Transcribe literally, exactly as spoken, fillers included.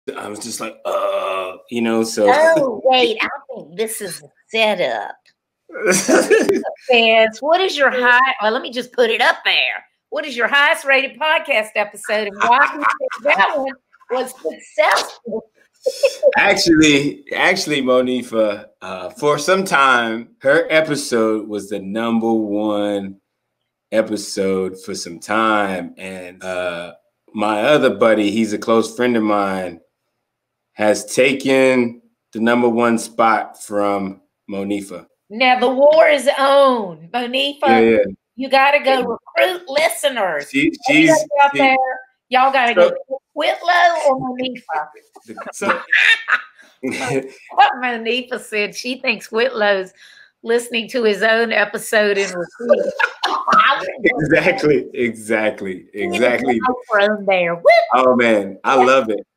I was just like, uh, you know, so. Oh, wait, I think this is a setup. Says, what is your high? Well, let me just put it up there. What is your highest rated podcast episode, and why do you think that one was successful? Actually, actually, Monifa, uh, for some time, her episode was the number one episode for some time. And uh, my other buddy, he's a close friend of mine, has taken the number one spot from Monifa. Now the war is on. Monifa, yeah, yeah. you got to go recruit listeners. She, she's out she, there. Y'all got to so, go Whitlow or Monifa. So, what Monifa said, she thinks Whitlow's listening to his own episode in recruit. exactly, exactly, exactly. From there. Oh man, I love it.